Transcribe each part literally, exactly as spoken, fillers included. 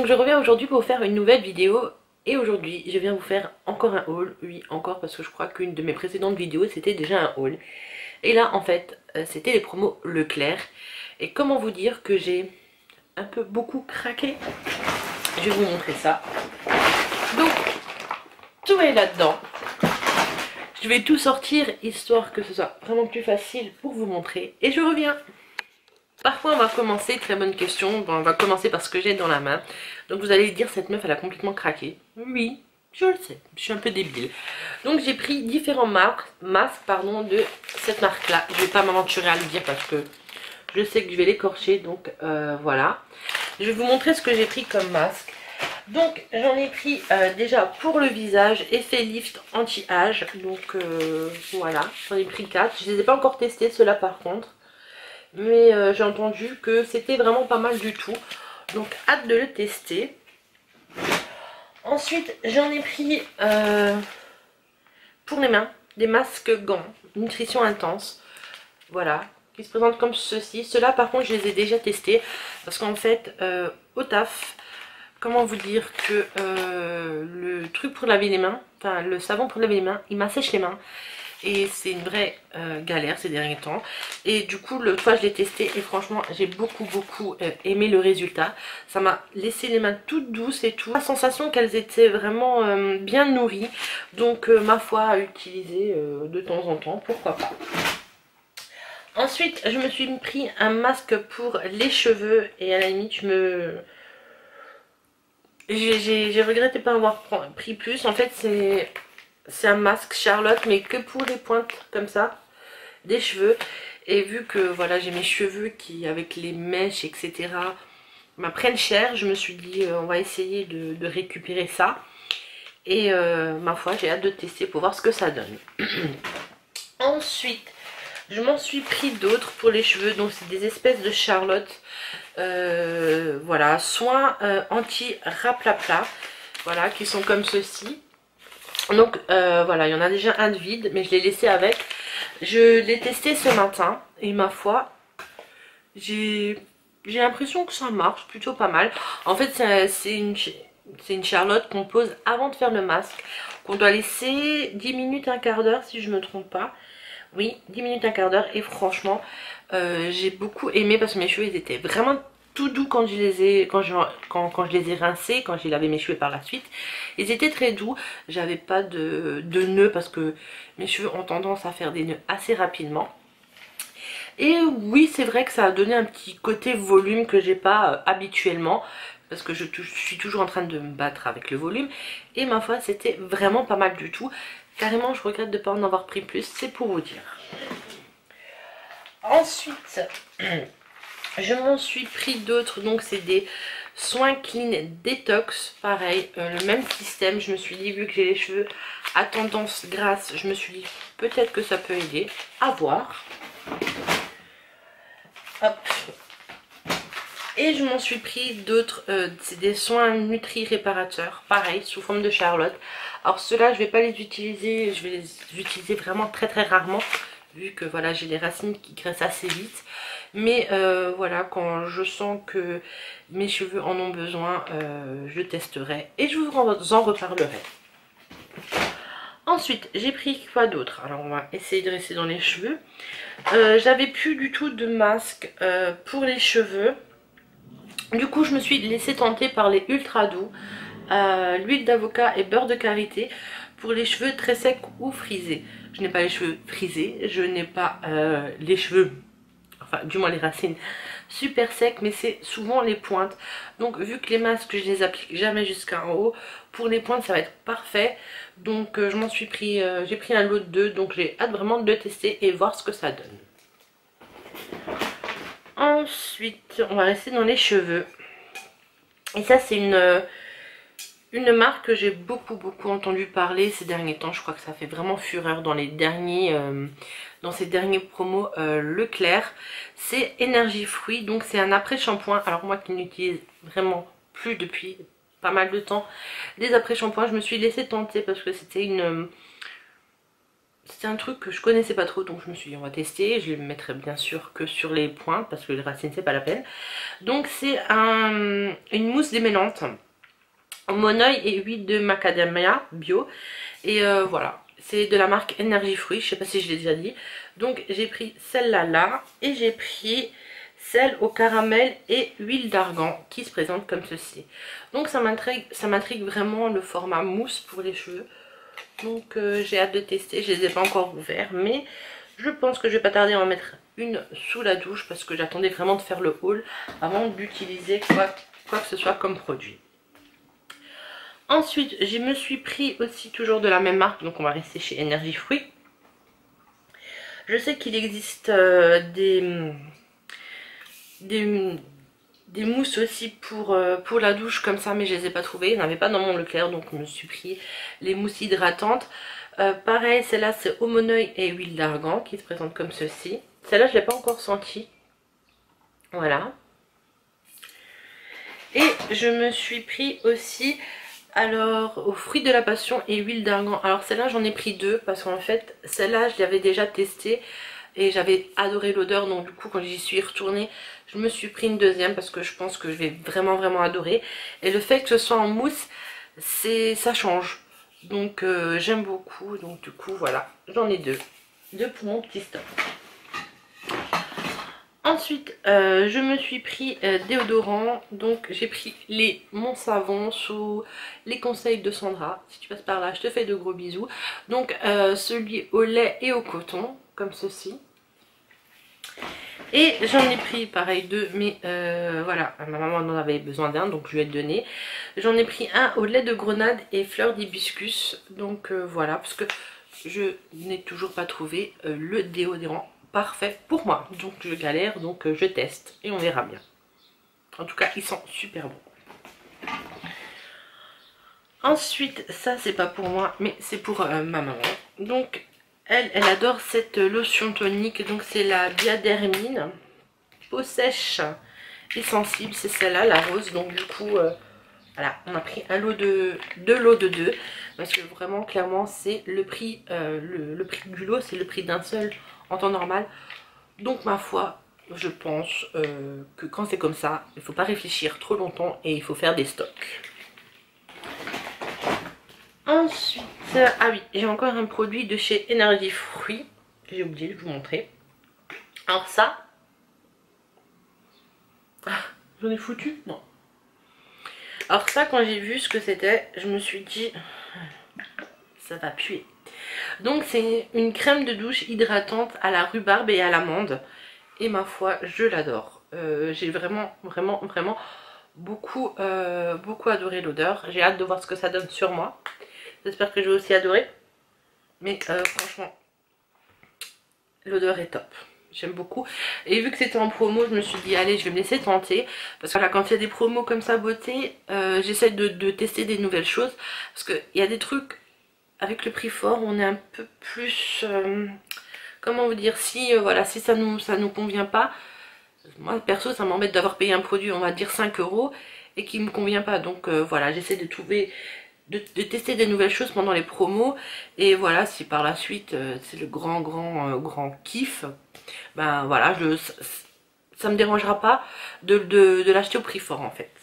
donc je reviens aujourd'hui pour vous faire une nouvelle vidéo. Et aujourd'hui je viens vous faire encore un haul. Oui, encore, parce que je crois qu'une de mes précédentes vidéos c'était déjà un haul. Et là en fait c'était les promos Leclerc. Et comment vous dire que j'ai un peu beaucoup craqué. Je vais vous montrer ça. Donc tout est là-dedans. Je vais tout sortir histoire que ce soit vraiment plus facile pour vous montrer. Et je reviens. Parfois on va commencer, très bonne question, bon, on va commencer par ce que j'ai dans la main. Donc vous allez dire, cette meuf elle a complètement craqué. Oui, je le sais, je suis un peu débile. Donc j'ai pris différents marques, masques pardon, de cette marque là. Je vais pas m'aventurer à le dire parce que je sais que je vais l'écorcher. Donc euh, voilà. Je vais vous montrer ce que j'ai pris comme masque. Donc j'en ai pris euh, déjà pour le visage, effet lift anti-âge. Donc euh, voilà, j'en ai pris quatre. Je les ai pas encore testés ceux-là par contre. Mais euh, j'ai entendu que c'était vraiment pas mal du tout. Donc hâte de le tester. Ensuite j'en ai pris euh, pour les mains des masques gants nutrition intense. Voilà, qui se présentent comme ceci. Ceux-là par contre je les ai déjà testés. Parce qu'en fait euh, au taf, comment vous dire que euh, le truc pour laver les mains, enfin le savon pour laver les mains, il m'assèche les mains. Et c'est une vraie euh, galère ces derniers temps. Et du coup l'autre fois je l'ai testé et franchement j'ai beaucoup beaucoup euh, aimé le résultat. Ça m'a laissé les mains toutes douces et tout. La sensation qu'elles étaient vraiment euh, bien nourries. Donc euh, ma foi à utiliser euh, de temps en temps, pourquoi pas. Ensuite je me suis pris un masque pour les cheveux. Et à la limite je me... J'ai regretté de pas avoir pris plus. En fait c'est... C'est un masque Charlotte mais que pour les pointes comme ça des cheveux. Et vu que voilà j'ai mes cheveux qui avec les mèches etc m'apprennent cher, je me suis dit euh, on va essayer de, de récupérer ça. Et euh, ma foi j'ai hâte de tester pour voir ce que ça donne. Ensuite je m'en suis pris d'autres pour les cheveux. Donc c'est des espèces de Charlotte. Euh, voilà, soins euh, anti-raplapla. Voilà, qui sont comme ceci. Donc euh, voilà, il y en a déjà un de vide, mais je l'ai laissé avec. Je l'ai testé ce matin et ma foi, j'ai l'impression que ça marche plutôt pas mal. En fait c'est une, une Charlotte qu'on pose avant de faire le masque, qu'on doit laisser dix minutes, un quart d'heure si je me trompe pas. Oui, dix minutes, un quart d'heure. Et franchement euh, j'ai beaucoup aimé parce que mes cheveux ils étaient vraiment tout doux quand je les ai quand je, quand, quand je les ai rincés, quand j'ai lavé mes cheveux par la suite. Ils étaient très doux, j'avais pas de, de nœuds parce que mes cheveux ont tendance à faire des nœuds assez rapidement. Et oui c'est vrai que ça a donné un petit côté volume que j'ai pas euh, habituellement. Parce que je, je suis toujours en train de me battre avec le volume. Et ma foi c'était vraiment pas mal du tout. Carrément je regrette de ne pas en avoir pris plus, c'est pour vous dire. Ensuite... je m'en suis pris d'autres, donc c'est des soins clean détox, pareil, euh, le même système. Je me suis dit, vu que j'ai les cheveux à tendance grasse, je me suis dit peut-être que ça peut aider, à voir. Hop. Et je m'en suis pris d'autres, euh, c'est des soins nutri réparateurs, pareil, sous forme de Charlotte. Alors ceux-là je vais pas les utiliser, je vais les utiliser vraiment très très rarement, vu que voilà j'ai les racines qui graissent assez vite. Mais euh, voilà, quand je sens que mes cheveux en ont besoin, euh, je testerai et je vous en reparlerai. Ensuite, j'ai pris quoi d'autre? Alors on va essayer de rester dans les cheveux. Euh, J'avais plus du tout de masque euh, pour les cheveux. Du coup, je me suis laissée tenter par les ultra doux. Euh, l'huile d'avocat et beurre de karité pour les cheveux très secs ou frisés. Je n'ai pas les cheveux frisés, je n'ai pas euh, les cheveux... enfin du moins les racines super secs, mais c'est souvent les pointes. Donc vu que les masques je les applique jamais jusqu'en haut, pour les pointes ça va être parfait. Donc euh, je m'en suis pris, euh, j'ai pris un lot de deux, donc j'ai hâte vraiment de le tester et voir ce que ça donne. Ensuite on va rester dans les cheveux. Et ça c'est une... Euh, une marque que j'ai beaucoup beaucoup entendu parler ces derniers temps. Je crois que ça fait vraiment fureur dans les derniers euh, dans ces derniers promos euh, Leclerc. C'est énergie fruits, donc c'est un après shampoing. Alors moi qui n'utilise vraiment plus depuis pas mal de temps des après shampoings, je me suis laissée tenter parce que c'était une c'est un truc que je connaissais pas trop, donc je me suis dit on va tester. Je le mettrai bien sûr que sur les pointes parce que les racines c'est pas la peine. Donc c'est un, une mousse démêlante Monoeil et huile de macadamia bio. Et euh, voilà, c'est de la marque Énergie Fruits, je sais pas si je l'ai déjà dit. Donc j'ai pris celle-là là et j'ai pris celle au caramel et huile d'argan qui se présente comme ceci. Donc ça m'intrigue, ça m'intrigue vraiment le format mousse pour les cheveux. Donc euh, j'ai hâte de tester, je les ai pas encore ouverts, mais je pense que je vais pas tarder à en mettre une sous la douche parce que j'attendais vraiment de faire le haul avant d'utiliser quoi, quoi que ce soit comme produit. Ensuite, je me suis pris aussi toujours de la même marque, donc on va rester chez Énergie Fruits. Je sais qu'il existe euh, des, des, des mousses aussi pour, euh, pour la douche comme ça, mais je les ai pas trouvées. Il n'y en avait pas dans mon Leclerc, donc je me suis pris les mousses hydratantes. Euh, pareil, celle-là c'est au Monoeil et huile d'argan qui se présente comme ceci. Celle-là je ne l'ai pas encore sentie. Voilà. Et je me suis pris aussi... alors, aux fruits de la passion et huile d'argan. Alors celle-là j'en ai pris deux parce qu'en fait celle-là je l'avais déjà testée et j'avais adoré l'odeur. Donc du coup quand j'y suis retournée je me suis pris une deuxième parce que je pense que je vais vraiment vraiment adorer. Et le fait que ce soit en mousse, c'est ça change. Donc euh, j'aime beaucoup. Donc du coup voilà, j'en ai deux. Deux pour mon petit stock. Ensuite, euh, je me suis pris euh, déodorant, donc j'ai pris les Mon Savon sous les conseils de Sandra. Si tu passes par là, je te fais de gros bisous. Donc euh, celui au lait et au coton, comme ceci. Et j'en ai pris pareil deux, mais euh, voilà, ma maman en avait besoin d'un, donc je lui ai donné. J'en ai pris un au lait de grenade et fleur d'hibiscus, donc euh, voilà, parce que je n'ai toujours pas trouvé euh, le déodorant parfait pour moi, donc je galère, donc euh, je teste et on verra bien. En tout cas ils sont super bons. Ensuite ça c'est pas pour moi mais c'est pour euh, ma maman. Donc elle elle adore cette lotion tonique, donc c'est la Biadermine peau sèche et sensible, c'est celle-là la rose. Donc du coup euh, voilà, on a pris un lot de deux lots de deux parce que vraiment clairement c'est le prix euh, le, le prix du lot, c'est le prix d'un seul en temps normal. Donc ma foi, je pense euh, que quand c'est comme ça, il ne faut pas réfléchir trop longtemps et il faut faire des stocks. Ensuite, ah oui, j'ai encore un produit de chez Énergie Fruits, j'ai oublié de vous montrer. Alors ça, ah, j'en ai foutu? Non. Alors ça, quand j'ai vu ce que c'était, je me suis dit, ça va puer. Donc c'est une crème de douche hydratante à la rhubarbe et à l'amande. Et ma foi, je l'adore. Euh, j'ai vraiment, vraiment, vraiment beaucoup, euh, beaucoup adoré l'odeur. J'ai hâte de voir ce que ça donne sur moi. J'espère que je vais aussi adorer. Mais euh, franchement, l'odeur est top. J'aime beaucoup. Et vu que c'était en promo, je me suis dit, allez, je vais me laisser tenter. Parce que là, quand il y a des promos comme ça, beauté, euh, j'essaie de, de tester des nouvelles choses. Parce qu'il y a des trucs, avec le prix fort, on est un peu plus... Euh, comment vous dire, si euh, voilà, si ça nous ça nous convient pas, moi perso ça m'embête d'avoir payé un produit on va dire cinq euros et qui me convient pas. Donc euh, voilà, j'essaie de trouver de, de tester des nouvelles choses pendant les promos. Et voilà, si par la suite euh, c'est le grand grand euh, grand kiff, ben voilà, je ça, ça me dérangera pas de, de, de l'acheter au prix fort en fait.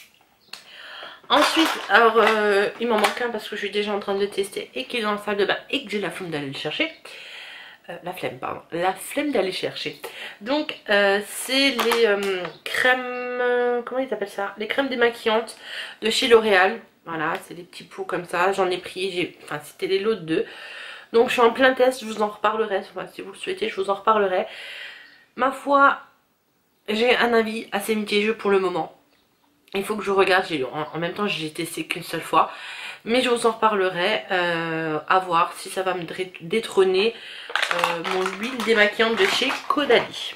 Ensuite, alors euh, il m'en manque un parce que je suis déjà en train de le tester et qu'il est dans la salle de bain et que j'ai la flemme d'aller le chercher. Euh, la flemme, pardon. La flemme d'aller chercher. Donc, euh, c'est les euh, crèmes... Euh, comment ils appellent ça? Les crèmes démaquillantes de chez L'Oréal. Voilà, c'est des petits pots comme ça. J'en ai pris, j'ai, enfin, c'était les lots de deux. Donc, je suis en plein test. Je vous en reparlerai. Enfin, si vous le souhaitez, je vous en reparlerai. Ma foi, j'ai un avis assez mitigé pour le moment. Il faut que je regarde. En, en même temps, j'ai testé qu'une seule fois. Mais je vous en reparlerai, euh, à voir si ça va me détrôner euh, mon huile démaquillante de chez Caudalie.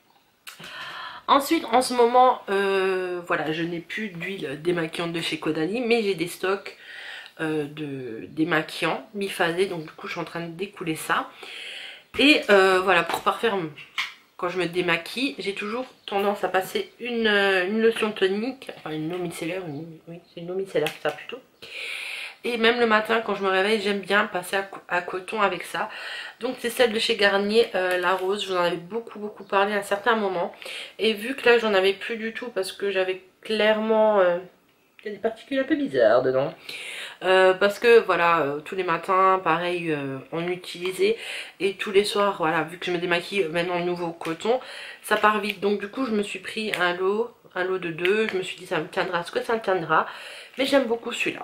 Ensuite, en ce moment, euh, voilà, je n'ai plus d'huile démaquillante de chez Caudalie, mais j'ai des stocks euh, de démaquillants biphasés, donc du coup je suis en train de découler ça. Et euh, voilà, pour parfaire, quand je me démaquille, j'ai toujours tendance à passer une, une lotion tonique, enfin une eau micellaire, une, oui c'est une eau micellaire ça plutôt. Et même le matin quand je me réveille, j'aime bien passer à, à coton avec ça. Donc c'est celle de chez Garnier, euh, la rose. Je vous en avais beaucoup beaucoup parlé à un certain moment. Et vu que là j'en avais plus du tout parce que j'avais clairement... Euh, il y a des particules un peu bizarres dedans. Euh, parce que voilà, euh, tous les matins, pareil, euh, on utilisait. Et tous les soirs, voilà, vu que je me démaquille maintenant nouveau coton, ça part vite. Donc du coup, je me suis pris un lot, un lot de deux. Je me suis dit, ça me tiendra ce que ça me tiendra. Mais j'aime beaucoup celui-là.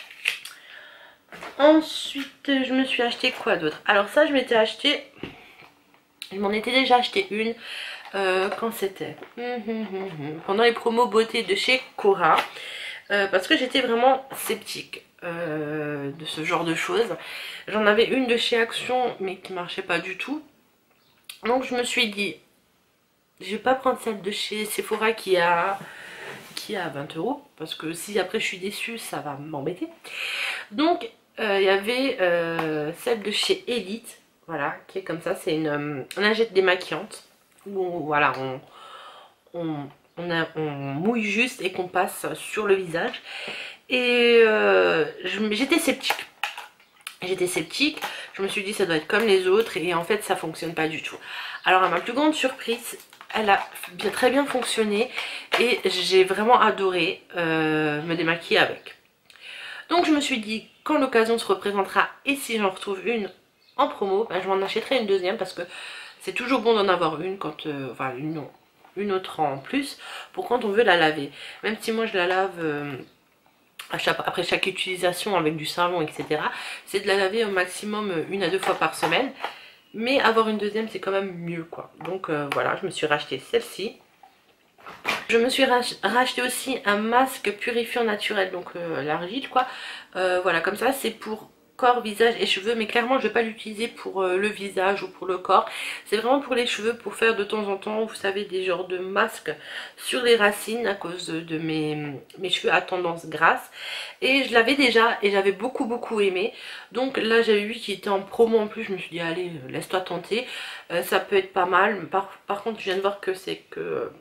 Ensuite, je me suis acheté quoi d'autre? Alors ça, je m'étais acheté... Je m'en étais déjà acheté une. Euh, quand c'était pendant les promos beauté de chez Cora. Euh, parce que j'étais vraiment sceptique euh, de ce genre de choses. J'en avais une de chez Action mais qui marchait pas du tout. Donc je me suis dit, je vais pas prendre celle de chez Sephora qui a, qui a vingt euros. Parce que si après je suis déçue, ça va m'embêter. Donc il euh, y avait euh, celle de chez Elite. Voilà, qui est comme ça. C'est une, euh, une lingette démaquillante. Où voilà, on... on On, a, on mouille juste et qu'on passe sur le visage. Et euh, j'étais sceptique. J'étais sceptique. Je me suis dit ça doit être comme les autres. Et en fait ça fonctionne pas du tout. Alors à ma plus grande surprise, elle a bien, très bien fonctionné. Et j'ai vraiment adoré euh, me démaquiller avec. Donc je me suis dit quand l'occasion se représentera et si j'en retrouve une en promo, ben, je m'en achèterai une deuxième. Parce que c'est toujours bon d'en avoir une quand... Euh, enfin une non. une autre en plus pour quand on veut la laver. Même si moi je la lave euh, à chaque, après chaque utilisation avec du savon, et cetera. C'est de la laver au maximum une à deux fois par semaine. Mais avoir une deuxième c'est quand même mieux quoi. Donc euh, voilà, je me suis racheté celle-ci. Je me suis rach racheté aussi un masque purifiant naturel, donc euh, l'argile quoi. Euh, voilà, comme ça c'est pour corps, visage et cheveux, mais clairement je vais pas l'utiliser pour euh, le visage ou pour le corps. C'est vraiment pour les cheveux, pour faire de temps en temps, vous savez, des genres de masques sur les racines à cause de, de mes, mes cheveux à tendance grasse. Et je l'avais déjà et j'avais beaucoup beaucoup aimé. Donc là j'avais vu qu'il était en promo en plus, je me suis dit allez laisse-toi tenter, euh, ça peut être pas mal. Par, par contre je viens de voir que c'est que... Euh,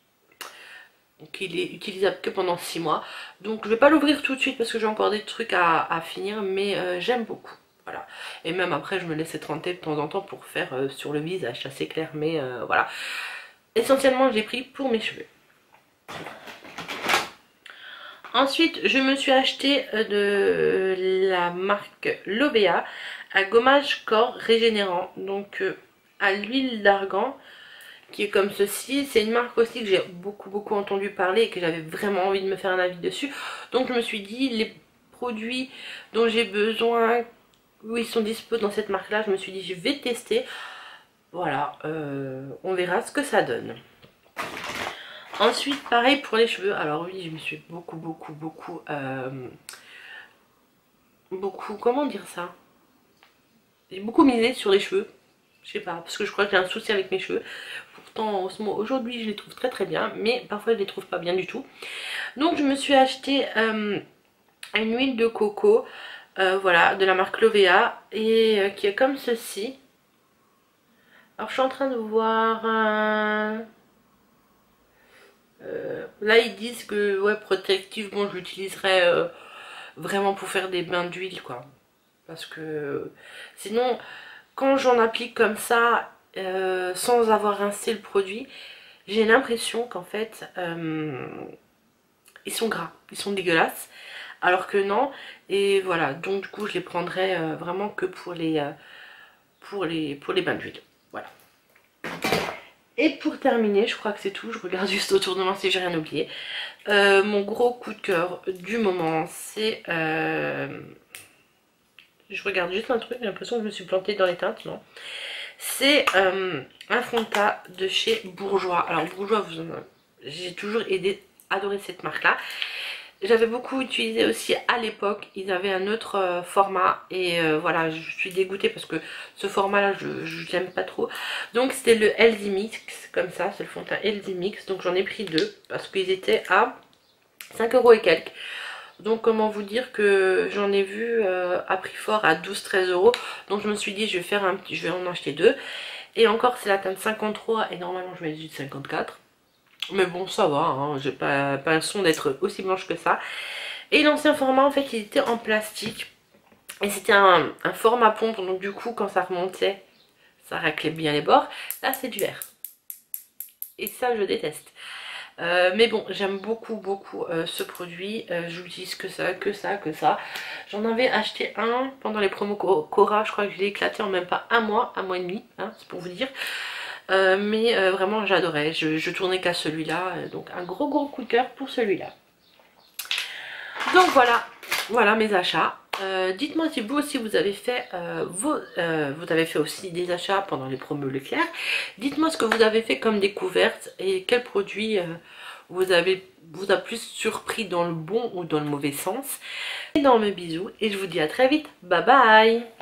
qu'il est utilisable que pendant six mois. Donc je vais pas l'ouvrir tout de suite parce que j'ai encore des trucs à, à finir, mais euh, j'aime beaucoup. Voilà. Et même après je me laisse trenter de temps en temps pour faire euh, sur le visage, ça c'est clair, mais euh, voilà. Essentiellement j'ai pris pour mes cheveux. Ensuite je me suis acheté euh, de la marque Lovea un gommage corps régénérant, donc euh, à l'huile d'argan, qui est comme ceci. C'est une marque aussi que j'ai beaucoup beaucoup entendu parler et que j'avais vraiment envie de me faire un avis dessus. Donc je me suis dit les produits dont j'ai besoin, où ils sont dispo dans cette marque là, je me suis dit je vais tester. Voilà, euh, on verra ce que ça donne. Ensuite pareil pour les cheveux. Alors oui, je me suis beaucoup beaucoup beaucoup euh, beaucoup, comment dire ça, j'ai beaucoup misé sur les cheveux. Je sais pas, parce que je crois que j'ai un souci avec mes cheveux. Pourtant aujourd'hui je les trouve très très bien, mais parfois je les trouve pas bien du tout. Donc je me suis acheté euh, une huile de coco, euh, voilà, de la marque Lovea, et euh, qui est comme ceci. Alors je suis en train de voir un... Euh, là ils disent que ouais, protective, bon je l'utiliserai euh, vraiment pour faire des bains d'huile quoi. Parce que sinon quand j'en applique comme ça euh, sans avoir rincé le produit, j'ai l'impression qu'en fait euh, ils sont gras, ils sont dégueulasses, alors que non. Et voilà, donc du coup je les prendrai euh, vraiment que pour les, euh, pour les, pour les bains d'huile. Voilà. Et pour terminer, je crois que c'est tout, je regarde juste autour de moi si j'ai rien oublié. Euh, mon gros coup de cœur du moment, c'est... Euh... Je regarde juste un truc, j'ai l'impression que je me suis plantée dans les teintes, non. C'est euh, un fond de teint de chez Bourjois. Alors Bourjois, vous en... j'ai toujours aidé, adoré cette marque là. J'avais beaucoup utilisé aussi à l'époque. Ils avaient un autre euh, format. Et euh, voilà, je suis dégoûtée parce que ce format là, je n'aime pas trop. Donc c'était le Healthy Mix, comme ça. C'est le fond de teint Healthy Mix. Donc j'en ai pris deux parce qu'ils étaient à cinq euros et quelques. Donc comment vous dire que j'en ai vu euh, à prix fort à douze treize euros. Donc je me suis dit je vais faire un petit, je vais en acheter deux. Et encore c'est la teinte cinquante-trois et normalement je mets du cinquante-quatre. Mais bon ça va, hein, j'ai pas, pas un son d'être aussi blanche que ça. Et l'ancien format en fait il était en plastique. Et c'était un, un format pompe, donc du coup quand ça remontait, ça raclait bien les bords. Là c'est du verre. Et ça je déteste. Euh, mais bon, j'aime beaucoup beaucoup euh, ce produit. Euh, je l'utilise que ça, que ça, que ça. J'en avais acheté un pendant les promos Cora. Je crois que je l'ai éclaté en même pas un mois, un mois et demi, hein, c'est pour vous dire. Euh, mais euh, vraiment j'adorais. Je, je tournais qu'à celui-là. Donc un gros gros coup de cœur pour celui-là. Donc voilà, voilà mes achats. Euh, Dites-moi si vous aussi vous avez fait euh, vos, euh, vous avez fait aussi des achats pendant les promos Leclerc. Dites-moi ce que vous avez fait comme découverte et quel produit euh, vous avez vous a plus surpris dans le bon ou dans le mauvais sens. Énorme bisous et je vous dis à très vite. Bye bye.